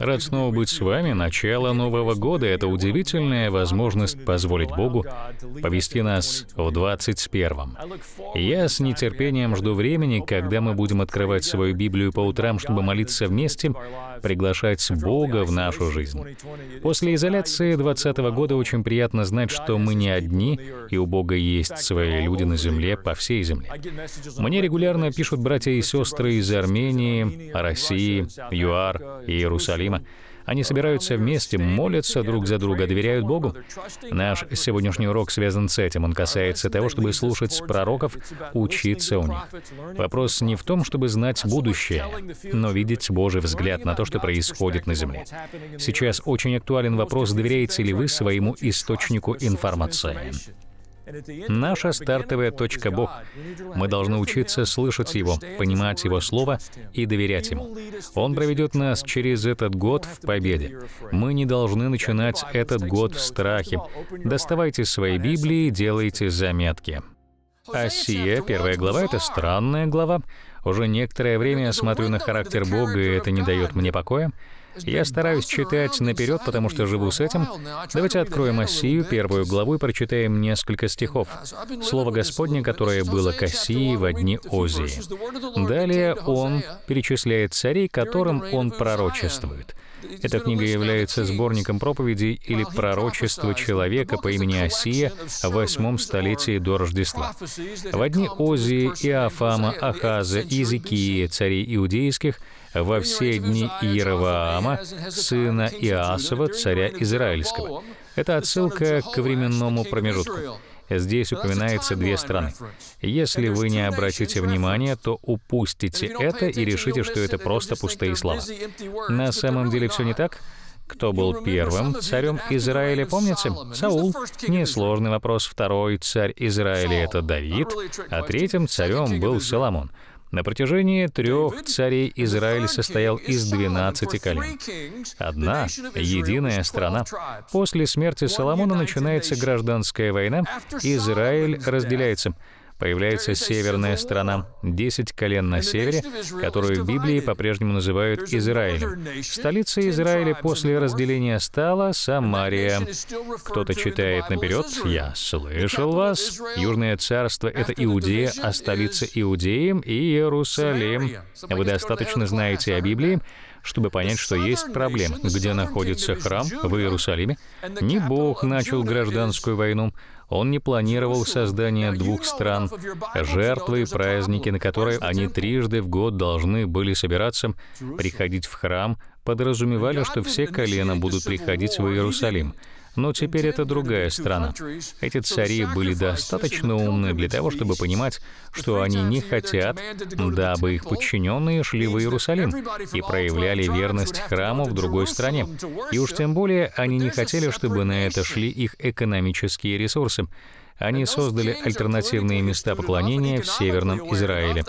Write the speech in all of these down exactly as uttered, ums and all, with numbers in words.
Рад снова быть с вами. Начало Нового года — это удивительная возможность позволить Богу повести нас в двадцать первом. Я с нетерпением жду времени, когда мы будем открывать свою Библию по утрам, чтобы молиться вместе, приглашать Бога в нашу жизнь. После изоляции двадцатого года очень приятно знать, что мы не одни, и у Бога есть свои люди на земле, по всей земле. Мне регулярно пишут братья и сестры из Армении, России, ЮАР и Иерусалима. Они собираются вместе, молятся друг за друга, доверяют Богу. Наш сегодняшний урок связан с этим. Он касается того, чтобы слушать пророков, учиться у них. Вопрос не в том, чтобы знать будущее, но видеть Божий взгляд на то, что происходит на земле. Сейчас очень актуален вопрос, доверяете ли вы своему источнику информации. Наша стартовая точка — Бог. Мы должны учиться слышать Его, понимать Его Слово и доверять Ему. Он проведет нас через этот год в победе. Мы не должны начинать этот год в страхе. Доставайте свои Библии, делайте заметки. Осия, первая глава, — это странная глава. Уже некоторое время я смотрю на характер Бога, и это не дает мне покоя. Я стараюсь читать наперед, потому что живу с этим. Давайте откроем Осию, первую главу, и прочитаем несколько стихов. Слово Господне, которое было к Осии во дни Озии. Далее он перечисляет царей, которым он пророчествует. Эта книга является сборником проповедей или пророчества человека по имени Осия в восьмом столетии до Рождества. Во дни Озии, Иофама, Ахаза, Иезекии, царей иудейских, во все дни Иеровоама, сына Иасова, царя израильского. Это отсылка к временному промежутку. Здесь упоминается две страны. Если вы не обратите внимания, то упустите это и решите, что это просто пустые слова. На самом деле все не так. Кто был первым царем Израиля, помните? Саул. Несложный вопрос. Второй царь Израиля — это Давид, а третьим царем был Соломон. На протяжении трех царей Израиль состоял из двенадцати колен. Одна единая страна. После смерти Соломона начинается гражданская война, Израиль разделяется. Появляется северная страна, десять колен на севере, которую в Библии по-прежнему называют Израилем. Столицей Израиля после разделения стала Самария. Кто-то читает наперед: «Я слышал вас». Южное царство — это Иудея, а столица Иудеи — Иерусалим. Вы достаточно знаете о Библии, чтобы понять, что есть проблема. Где находится храм? В Иерусалиме. Не Бог начал гражданскую войну. Он не планировал создание двух стран. Жертвы и праздники, на которые они трижды в год должны были собираться, приходить в храм, подразумевали, что все колена будут приходить в Иерусалим. Но теперь это другая страна. Эти цари были достаточно умны для того, чтобы понимать, что они не хотят, дабы их подчиненные шли в Иерусалим и проявляли верность храму в другой стране. И уж тем более они не хотели, чтобы на это шли их экономические ресурсы. Они создали альтернативные места поклонения в Северном Израиле.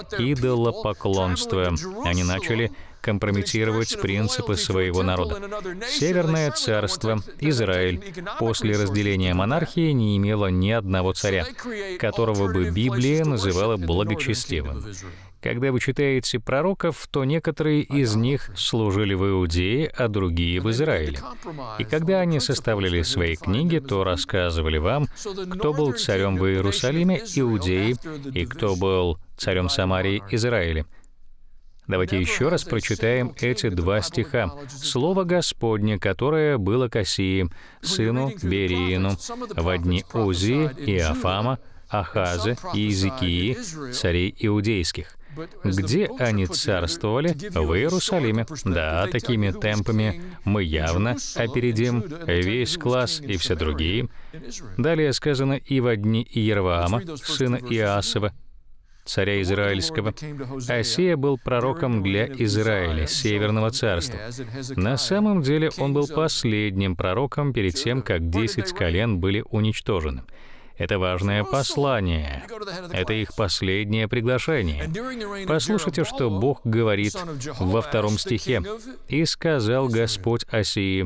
Идолопоклонство. Они начали компрометировать принципы своего народа. Северное царство, Израиль, после разделения монархии не имело ни одного царя, которого бы Библия называла благочестивым. Когда вы читаете пророков, то некоторые из них служили в Иудее, а другие в Израиле. И когда они составляли свои книги, то рассказывали вам, кто был царем в Иерусалиме, Иудее, и кто был царем Самарии, Израиле. Давайте еще раз прочитаем эти два стиха. «Слово Господне, которое было к Осии, сыну Бериину, во дни Озии, Иофама, Ахаза и Иезекии, царей иудейских». Где они царствовали? В Иерусалиме. Да, такими темпами мы явно опередим весь класс и все другие. Далее сказано: «И во дни Иеровоама, сына Иасова, царя израильского». Осия был пророком для Израиля, Северного царства. На самом деле он был последним пророком перед тем, как десять колен были уничтожены. Это важное послание. Это их последнее приглашение. Послушайте, что Бог говорит во втором стихе. «И сказал Господь Осии: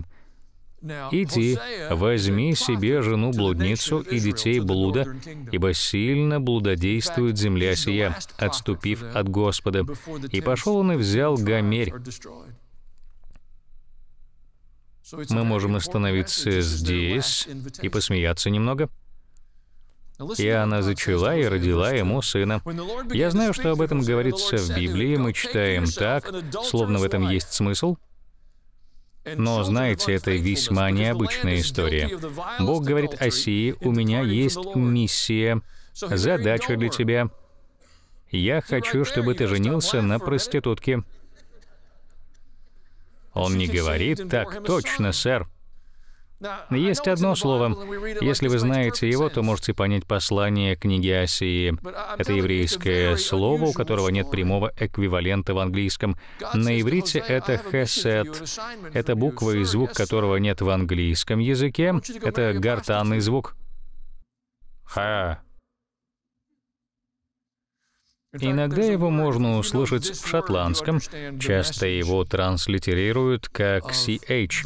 «Иди, возьми себе жену-блудницу и детей блуда, ибо сильно блудодействует земля сия, отступив от Господа». И пошел он и взял Гомерь. Мы можем остановиться здесь и посмеяться немного. И она зачала и родила ему сына. Я знаю, что об этом говорится в Библии, мы читаем так, словно в этом есть смысл. Но, знаете, это весьма необычная история. Бог говорит Осии: «У меня есть миссия, задача для тебя. Я хочу, чтобы ты женился на проститутке». Он не говорит: «Так точно, сэр». Есть одно слово. Если вы знаете его, то можете понять послание книги Осии. Это еврейское слово, у которого нет прямого эквивалента в английском. На иврите это хесед. Это буква и звук, которого нет в английском языке. Это гортанный звук. Ха. Иногда его можно услышать в шотландском. Часто его транслитерируют как си эйч.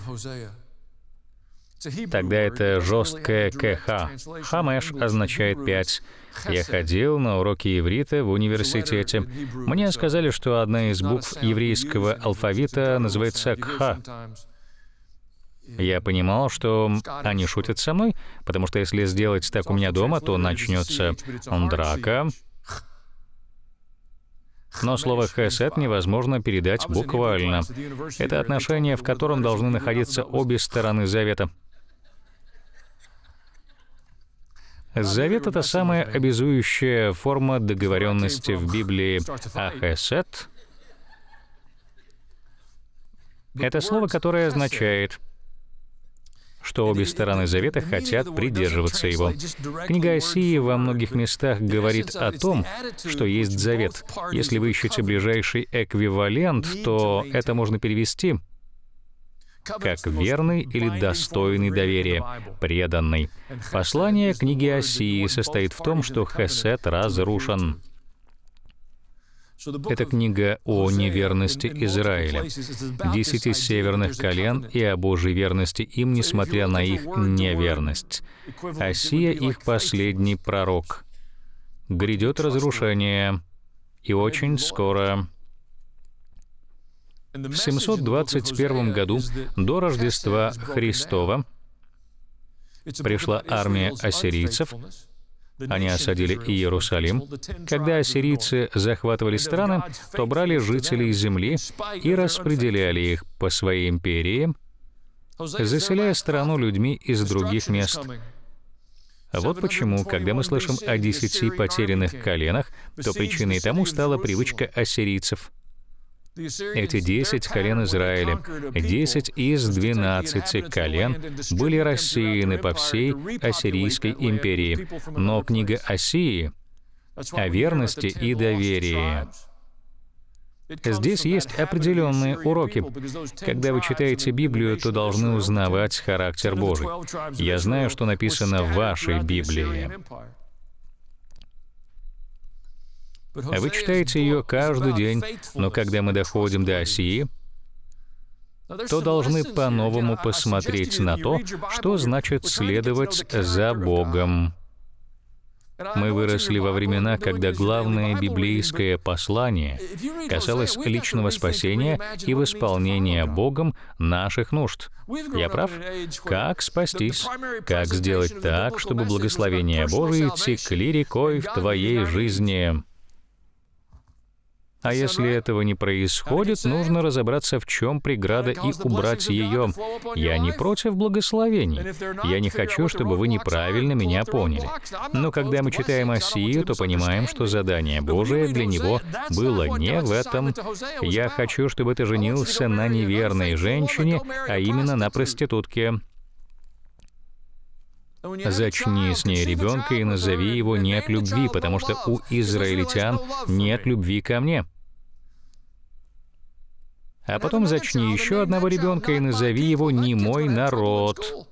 Тогда это жесткое КХ. Хамеш означает «пять». Я ходил на уроки иврита в университете. Мне сказали, что одна из букв еврейского алфавита называется Кха. Я понимал, что они шутят со мной, потому что если сделать так у меня дома, то начнется драка. Но слово «хесед» невозможно передать буквально. Это отношение, в котором должны находиться обе стороны завета. Завет — это самая обязующая форма договоренности в Библии, а хесед — это слово, которое означает, что обе стороны завета хотят придерживаться его. Книга Осии во многих местах говорит о том, что есть завет. Если вы ищете ближайший эквивалент, то это можно перевести как верный или достойный доверия, преданный. Послание книги Осии состоит в том, что хесед разрушен. Это книга о неверности Израиля, десяти северных колен и о Божьей верности им, несмотря на их неверность. Осия — их последний пророк. Грядет разрушение, и очень скоро. В семьсот двадцать первом году до Рождества Христова пришла армия ассирийцев. Они осадили Иерусалим. Когда ассирийцы захватывали страны, то брали жителей земли и распределяли их по своей империи, заселяя страну людьми из других мест. Вот почему, когда мы слышим о десяти потерянных коленах, то причиной тому стала привычка ассирийцев. Эти десять колен Израиля, десять из двенадцати колен были рассеяны по всей Ассирийской империи. Но книга Осии о верности и доверии. Здесь есть определенные уроки. Когда вы читаете Библию, то должны узнавать характер Божий. Я знаю, что написано в вашей Библии. Вы читаете ее каждый день, но когда мы доходим до Осии, то должны по-новому посмотреть на то, что значит следовать за Богом. Мы выросли во времена, когда главное библейское послание касалось личного спасения и восполнения Богом наших нужд. Я прав? Как спастись? Как сделать так, чтобы благословения Божии текли рекой в твоей жизни? А если этого не происходит, нужно разобраться, в чем преграда, и убрать ее. Я не против благословений. Я не хочу, чтобы вы неправильно меня поняли. Но когда мы читаем Осию, то понимаем, что задание Божие для него было не в этом. Я хочу, чтобы ты женился на неверной женщине, а именно на проститутке. Зачни с ней ребенка и назови его «не от любви», потому что у израильтян нет любви ко мне. А потом зачни еще одного ребенка и назови его «не мой народ».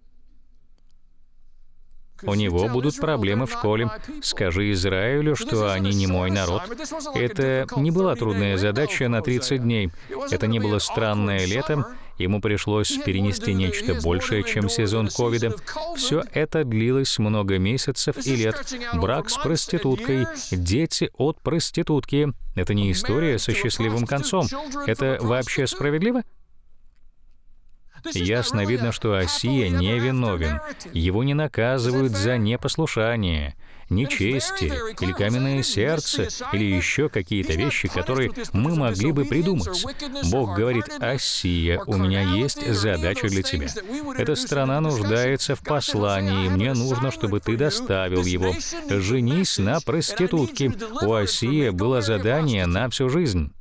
У него будут проблемы в школе. Скажи Израилю, что они не мой народ. Это не была трудная задача на тридцать дней. Это не было странное лето. Ему пришлось перенести нечто большее, чем сезон ковида. Все это длилось много месяцев и лет. Брак с проституткой, дети от проститутки. Это не история со счастливым концом. Это вообще справедливо? Ясно видно, что Осия не виновен. Его не наказывают за непослушание, нечестие или каменное сердце, или еще какие-то вещи, которые мы могли бы придумать. Бог говорит: «Осия, у меня есть задача для тебя. Эта страна нуждается в послании, и мне нужно, чтобы ты доставил его. Женись на проститутке». У Осия было задание на всю жизнь.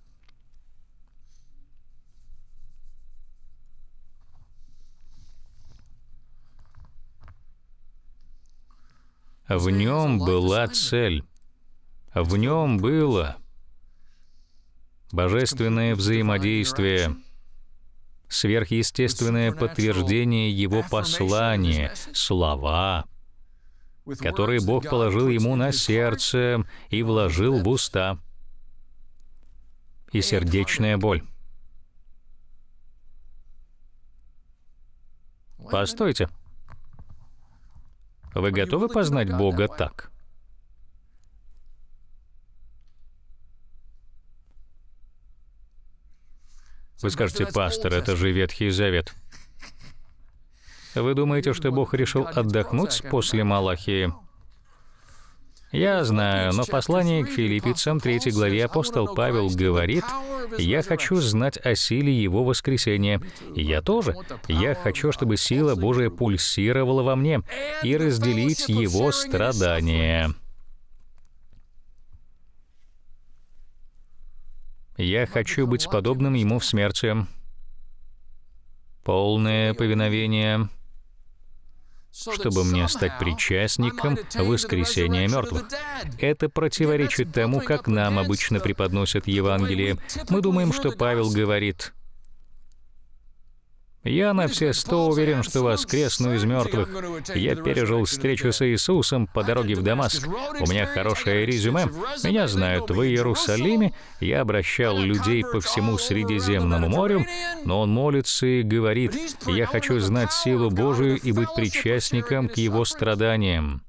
В нем была цель. В нем было божественное взаимодействие, сверхъестественное подтверждение его послания, слова, которые Бог положил ему на сердце и вложил в уста, и сердечная боль. Постойте. Вы готовы познать Бога так? Вы скажете: «Пастор, это же Ветхий Завет». Вы думаете, что Бог решил отдохнуть после Малахии? Я знаю, но в послании к Филиппийцам третьей главе апостол Павел говорит: «Я хочу знать о силе Его воскресения». И я тоже. Я хочу, чтобы сила Божия пульсировала во мне и разделить Его страдания. Я хочу быть подобным Ему в смерти. Полное повиновение, чтобы мне стать причастником воскресения мертвых. Это противоречит тому, как нам обычно преподносят Евангелие. Мы думаем, что Павел говорит: «Я на все сто уверен, что воскресну из мертвых. Я пережил встречу с Иисусом по дороге в Дамаск. У меня хорошее резюме. Меня знают в Иерусалиме. Я обращал людей по всему Средиземному морю». Но он молится и говорит: «Я хочу знать силу Божию и быть причастником к Его страданиям».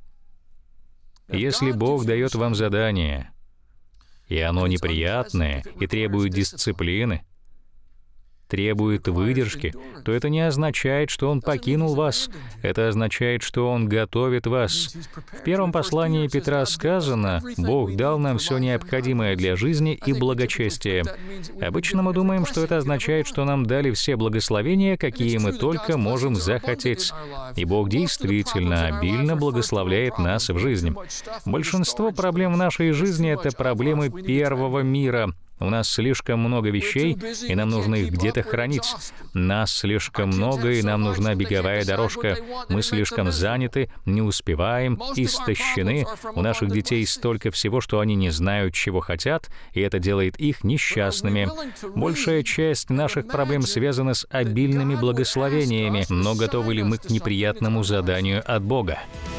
Если Бог дает вам задание, и оно неприятное и требует дисциплины, требует выдержки, то это не означает, что Он покинул вас. Это означает, что Он готовит вас. В первом послании Петра сказано: «Бог дал нам все необходимое для жизни и благочестия». Обычно мы думаем, что это означает, что нам дали все благословения, какие мы только можем захотеть. И Бог действительно обильно благословляет нас в жизни. Большинство проблем в нашей жизни — это проблемы первого мира. У нас слишком много вещей, и нам нужно их где-то хранить. Нас слишком много, и нам нужна беговая дорожка. Мы слишком заняты, не успеваем, истощены. У наших детей столько всего, что они не знают, чего хотят, и это делает их несчастными. Большая часть наших проблем связана с обильными благословениями, но готовы ли мы к неприятному заданию от Бога?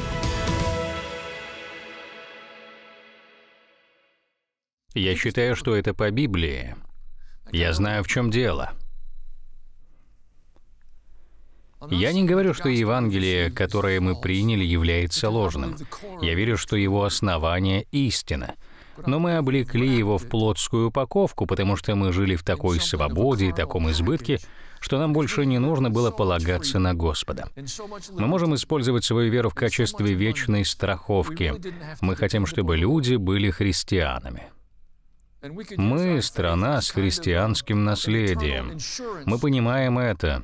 Я считаю, что это по Библии. Я знаю, в чем дело. Я не говорю, что Евангелие, которое мы приняли, является ложным. Я верю, что его основание — истина. Но мы облекли его в плотскую упаковку, потому что мы жили в такой свободе и таком избытке, что нам больше не нужно было полагаться на Господа. Мы можем использовать свою веру в качестве вечной страховки. Мы хотим, чтобы люди были христианами. Мы — страна с христианским наследием. Мы понимаем это.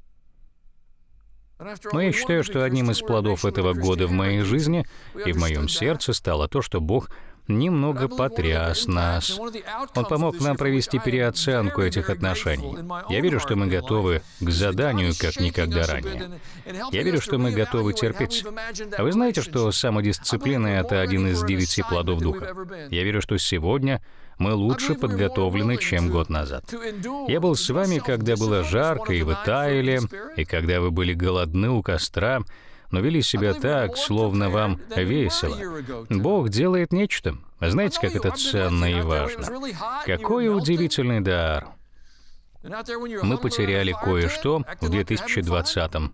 Но я считаю, что одним из плодов этого года в моей жизни и в моем сердце стало то, что Бог немного потряс нас. Он помог нам провести переоценку этих отношений. Я верю, что мы готовы к заданию, как никогда ранее. Я верю, что мы готовы терпеть. А вы знаете, что самодисциплина — это один из девяти плодов Духа? Я верю, что сегодня мы лучше подготовлены, чем год назад. Я был с вами, когда было жарко, и вы таяли, и когда вы были голодны у костра, но вели себя так, словно вам весело. Бог делает нечто. Знаете, как это ценно и важно? Какой удивительный дар! Мы потеряли кое-что в две тысячи двадцатом.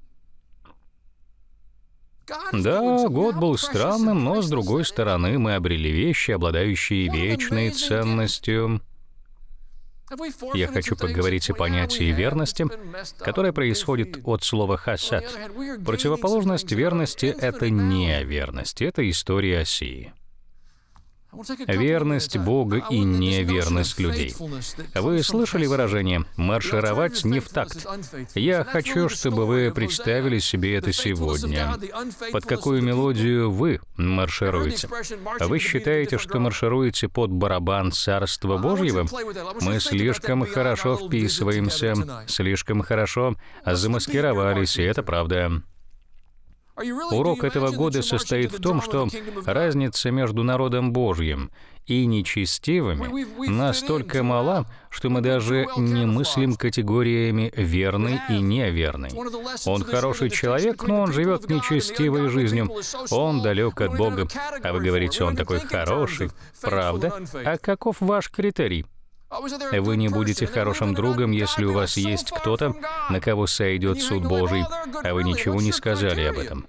Да, год был странным, но, с другой стороны, мы обрели вещи, обладающие вечной ценностью. Я хочу поговорить о понятии верности, которое происходит от слова «хасад». Противоположность верности — это неверность. Это история Осии. Верность Бога и неверность людей. Вы слышали выражение «маршировать не в такт»? Я хочу, чтобы вы представили себе это сегодня. Под какую мелодию вы маршируете? Вы считаете, что маршируете под барабан Царства Божьего? Мы слишком хорошо вписываемся, слишком хорошо замаскировались, и это правда. Урок этого года состоит в том, что разница между народом Божьим и нечестивыми настолько мала, что мы даже не мыслим категориями «верный» и «неверный». Он хороший человек, но он живет нечестивой жизнью. Он далек от Бога. А вы говорите, он такой хороший. Правда? А каков ваш критерий? Вы не будете хорошим другом, если у вас есть кто-то, на кого сойдет суд Божий, а вы ничего не сказали об этом.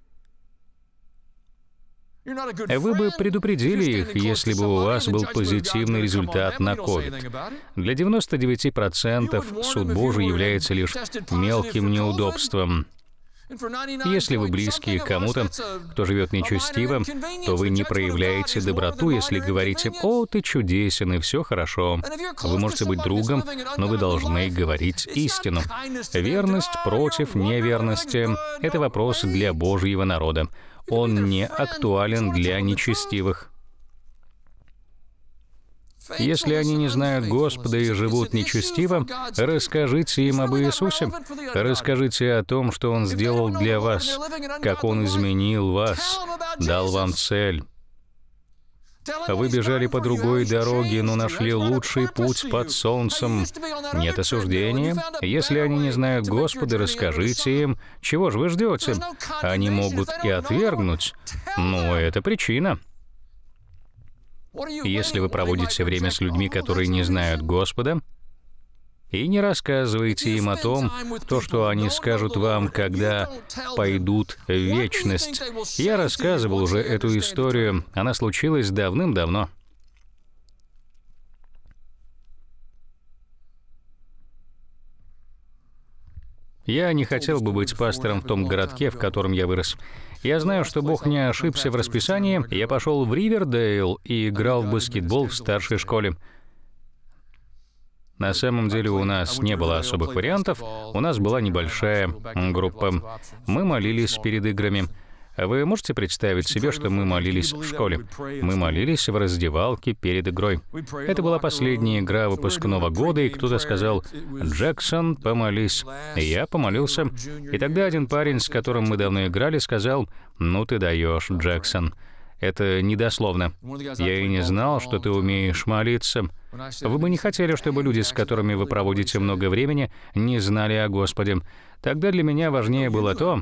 Вы бы предупредили их, если бы у вас был позитивный результат на ковид. Для девяноста девяти процентов суд Божий является лишь мелким неудобством. Если вы близкие к кому-то, кто живет нечестиво, то вы не проявляете доброту, если говорите: «О, ты чудесен, и все хорошо». Вы можете быть другом, но вы должны говорить истину. Верность против неверности — это вопрос для Божьего народа. Он не актуален для нечестивых. Если они не знают Господа и живут нечестиво, расскажите им об Иисусе. Расскажите о том, что Он сделал для вас, как Он изменил вас, дал вам цель. Вы бежали по другой дороге, но нашли лучший путь под солнцем. Нет осуждения. Если они не знают Господа, расскажите им, чего же вы ждете. Они могут и отвергнуть, но это причина. Если вы проводите время с людьми, которые не знают Господа, и не рассказывайте им о том, то, что они скажут вам, когда пойдут в вечность. Я рассказывал уже эту историю, она случилась давным-давно. Я не хотел бы быть пастором в том городке, в котором я вырос. Я знаю, что Бог не ошибся в расписании. Я пошел в Ривердейл и играл в баскетбол в старшей школе. На самом деле у нас не было особых вариантов. У нас была небольшая группа. Мы молились перед играми. Вы можете представить себе, что мы молились в школе? Мы молились в раздевалке перед игрой. Это была последняя игра выпускного года, и кто-то сказал: «Джексон, помолись». И я помолился. И тогда один парень, с которым мы давно играли, сказал: «Ну ты даешь, Джексон». Это недословно. Я и не знал, что ты умеешь молиться. Вы бы не хотели, чтобы люди, с которыми вы проводите много времени, не знали о Господе. Тогда для меня важнее было то,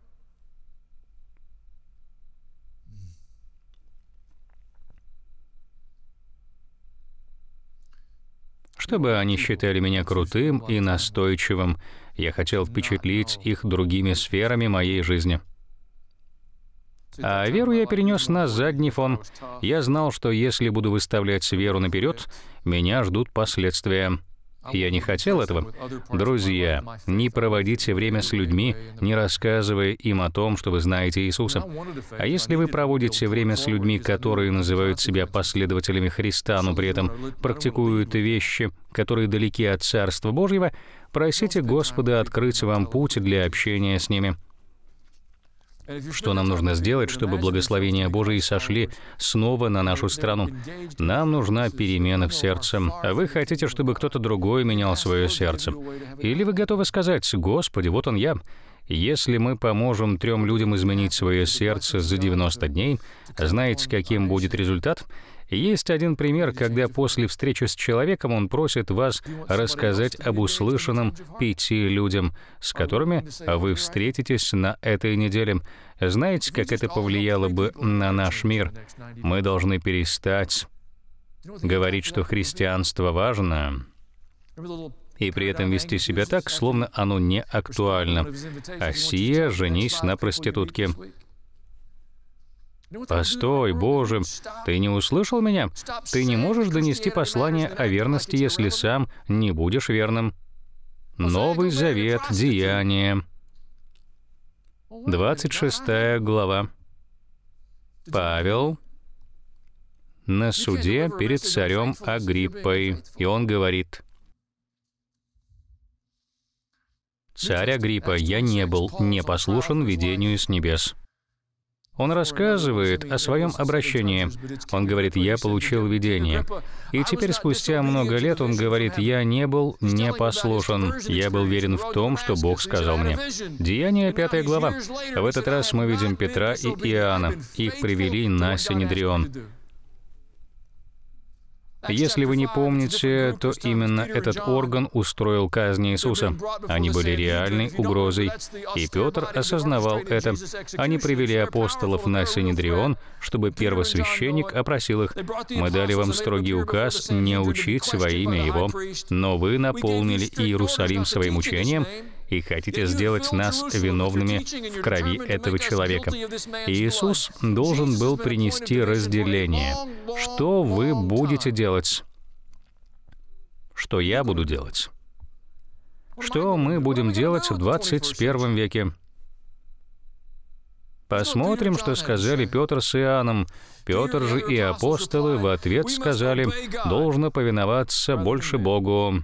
чтобы они считали меня крутым и настойчивым. Я хотел впечатлить их другими сферами моей жизни. А веру я перенес на задний фон. Я знал, что если буду выставлять веру наперед, меня ждут последствия. Я не хотел этого. Друзья, не проводите время с людьми, не рассказывая им о том, что вы знаете Иисуса. А если вы проводите время с людьми, которые называют себя последователями Христа, но при этом практикуют вещи, которые далеки от Царства Божьего, просите Господа открыть вам путь для общения с ними. Что нам нужно сделать, чтобы благословения Божии сошли снова на нашу страну? Нам нужна перемена в сердце. А вы хотите, чтобы кто-то другой менял свое сердце? Или вы готовы сказать: «Господи, вот он я». Если мы поможем трем людям изменить свое сердце за девяносто дней, знаете, каким будет результат? Есть один пример, когда после встречи с человеком он просит вас рассказать об услышанном пяти людям, с которыми вы встретитесь на этой неделе. Знаете, как это повлияло бы на наш мир? Мы должны перестать говорить, что христианство важно, и при этом вести себя так, словно оно не актуально. Осия, женись на проститутке. Постой, Боже, ты не услышал меня? Ты не можешь донести послание о верности, если сам не будешь верным. Новый Завет, Деяния, двадцать шестая глава. Павел на суде перед царем Агриппой, и он говорит: «Царь Агриппа, я не был непослушен видению с небес». Он рассказывает о своем обращении. Он говорит: «Я получил видение». И теперь, спустя много лет, он говорит: «Я не был непослушен. Я был верен в том, что Бог сказал мне». Деяния, пятая глава. В этот раз мы видим Петра и Иоанна. Их привели на Синедрион. Если вы не помните, то именно этот орган устроил казнь Иисуса. Они были реальной угрозой, и Петр осознавал это. Они привели апостолов на Синедрион, чтобы первосвященник опросил их. «Мы дали вам строгий указ не учить во имя Его, но вы наполнили Иерусалим своим учением и хотите сделать нас виновными в крови этого человека». Иисус должен был принести разделение. Что вы будете делать? Что я буду делать? Что мы будем делать в двадцать первом веке? Посмотрим, что сказали Петр с Иоанном. Петр же и апостолы в ответ сказали: «Должно повиноваться больше Богу,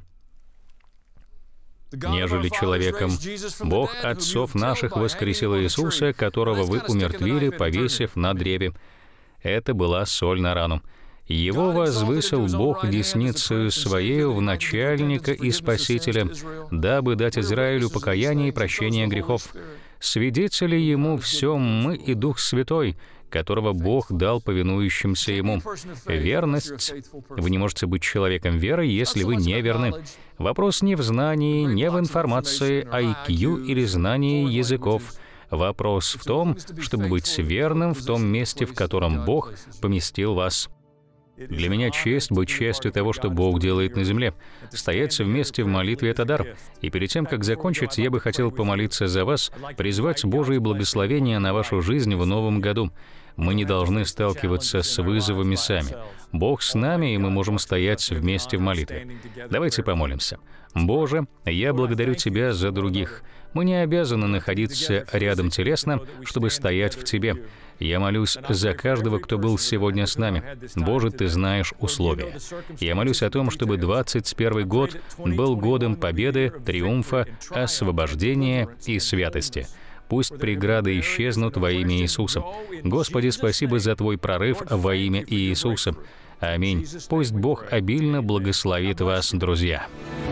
нежели человеком. Бог отцов наших воскресил Иисуса, которого вы умертвили, повесив на древе». Это была соль на рану. Его возвысил Бог десницею Своею в начальника и Спасителя, дабы дать Израилю покаяние и прощение грехов. Свидетели Ему всем мы и Дух Святой, которого Бог дал повинующимся Ему. Верность. Вы не можете быть человеком веры, если вы не верны. Вопрос не в знании, не в информации, ай кью или знании языков. Вопрос в том, чтобы быть верным в том месте, в котором Бог поместил вас. Для меня честь быть частью того, что Бог делает на земле. Стоять вместе в молитве — это дар. И перед тем, как закончить, я бы хотел помолиться за вас, призвать Божие благословение на вашу жизнь в новом году. Мы не должны сталкиваться с вызовами сами. Бог с нами, и мы можем стоять вместе в молитве. Давайте помолимся. Боже, я благодарю Тебя за других. Мы не обязаны находиться рядом телесно, чтобы стоять в Тебе. Я молюсь за каждого, кто был сегодня с нами. Боже, Ты знаешь условия. Я молюсь о том, чтобы двадцать первый год был годом победы, триумфа, освобождения и святости. Пусть преграды исчезнут во имя Иисуса. Господи, спасибо за Твой прорыв во имя Иисуса. Аминь. Пусть Бог обильно благословит вас, друзья.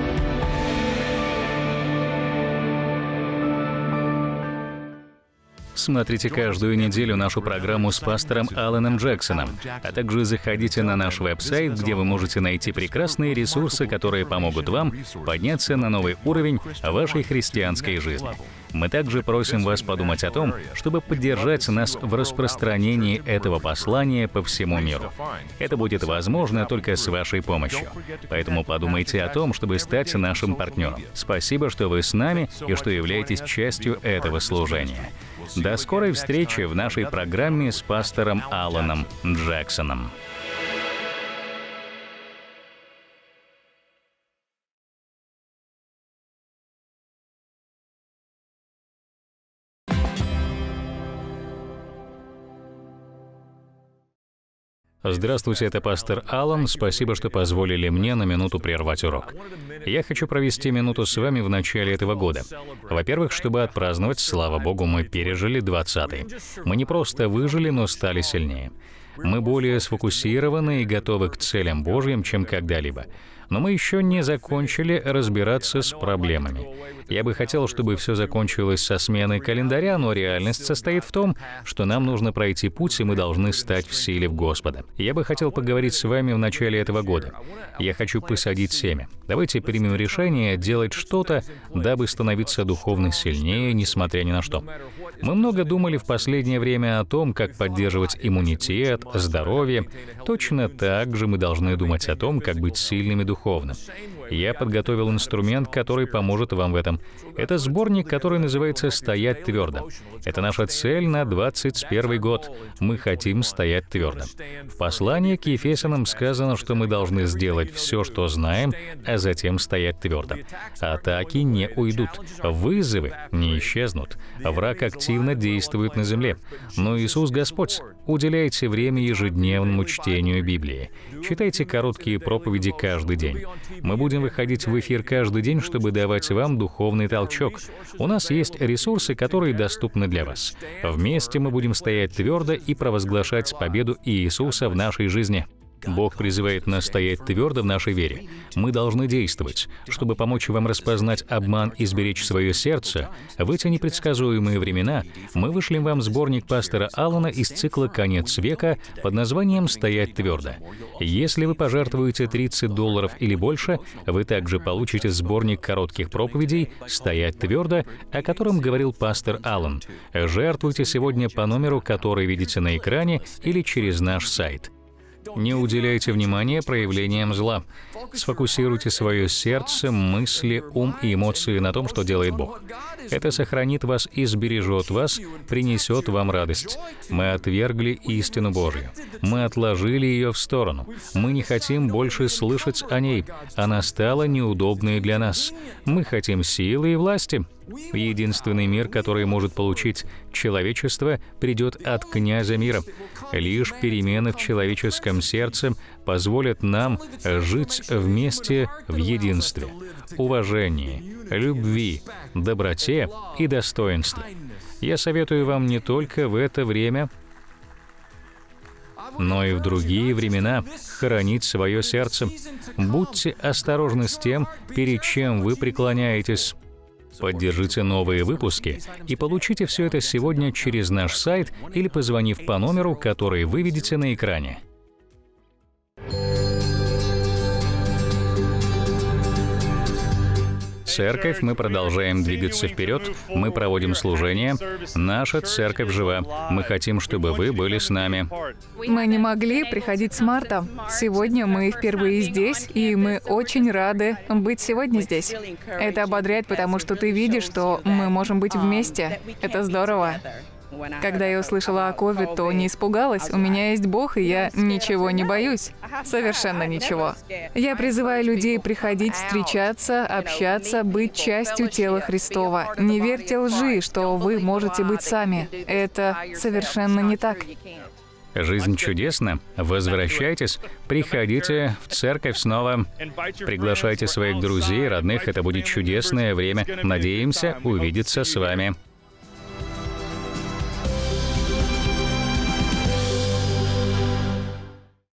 Смотрите каждую неделю нашу программу с пастором Аланом Джексоном, а также заходите на наш веб-сайт, где вы можете найти прекрасные ресурсы, которые помогут вам подняться на новый уровень вашей христианской жизни. Мы также просим вас подумать о том, чтобы поддержать нас в распространении этого послания по всему миру. Это будет возможно только с вашей помощью. Поэтому подумайте о том, чтобы стать нашим партнером. Спасибо, что вы с нами и что являетесь частью этого служения. До скорой встречи в нашей программе с пастором Аланом Джексоном. Здравствуйте, это пастор Алан. Спасибо, что позволили мне на минуту прервать урок. Я хочу провести минуту с вами в начале этого года. Во-первых, чтобы отпраздновать, слава Богу, мы пережили двадцатый. Мы не просто выжили, но стали сильнее. Мы более сфокусированы и готовы к целям Божьим, чем когда-либо. Но мы еще не закончили разбираться с проблемами. Я бы хотел, чтобы все закончилось со сменой календаря, но реальность состоит в том, что нам нужно пройти путь, и мы должны стать в силе в Господа. Я бы хотел поговорить с вами в начале этого года. Я хочу посадить семя. Давайте примем решение делать что-то, дабы становиться духовно сильнее, несмотря ни на что. Мы много думали в последнее время о том, как поддерживать иммунитет, здоровье. Точно так же мы должны думать о том, как быть сильными духовно. Я подготовил инструмент, который поможет вам в этом. Это сборник, который называется «Стоять твердо». Это наша цель на двадцать первый год. Мы хотим стоять твердо. В послании к Ефесянам сказано, что мы должны сделать все, что знаем, а затем стоять твердо. Атаки не уйдут, вызовы не исчезнут. Враг активно действует на земле. Но Иисус Господь. Уделяйте время ежедневному чтению Библии. Читайте короткие проповеди каждый день. Мы будем выходить в эфир каждый день, чтобы давать вам духовный толчок. У нас есть ресурсы, которые доступны для вас. Вместе мы будем стоять твердо и провозглашать победу Иисуса в нашей жизни. Бог призывает нас стоять твердо в нашей вере. Мы должны действовать. Чтобы помочь вам распознать обман и сберечь свое сердце, в эти непредсказуемые времена мы вышлем вам сборник пастора Аллена из цикла «Конец века» под названием «Стоять твердо». Если вы пожертвуете тридцать долларов или больше, вы также получите сборник коротких проповедей «Стоять твердо», о котором говорил пастор Аллен. Жертвуйте сегодня по номеру, который видите на экране, или через наш сайт. Не уделяйте внимания проявлениям зла. Сфокусируйте свое сердце, мысли, ум и эмоции на том, что делает Бог. Это сохранит вас и сбережет вас, принесет вам радость. Мы отвергли истину Божью. Мы отложили ее в сторону. Мы не хотим больше слышать о ней. Она стала неудобной для нас. Мы хотим силы и власти. Единственный мир, который может получить человечество, придет от князя мира. Лишь перемены в человеческом сердце позволят нам жить вместе в единстве, уважении, любви, доброте и достоинстве. Я советую вам не только в это время, но и в другие времена хранить свое сердце. Будьте осторожны с тем, перед чем вы преклоняетесь. Поддержите новые выпуски и получите все это сегодня через наш сайт или позвонив по номеру, который вы видите на экране. Церковь, мы продолжаем двигаться вперед, мы проводим служение. Наша церковь жива. Мы хотим, чтобы вы были с нами. Мы не могли приходить с марта. Сегодня мы впервые здесь, и мы очень рады быть сегодня здесь. Это ободряет, потому что ты видишь, что мы можем быть вместе. Это здорово. Когда я услышала о ковид, то не испугалась. У меня есть Бог, и я ничего не боюсь. Совершенно ничего. Я призываю людей приходить, встречаться, общаться, быть частью тела Христова. Не верьте лжи, что вы можете быть сами. Это совершенно не так. Жизнь чудесна. Возвращайтесь, приходите в церковь снова. Приглашайте своих друзей, родных. Это будет чудесное время. Надеемся увидеться с вами.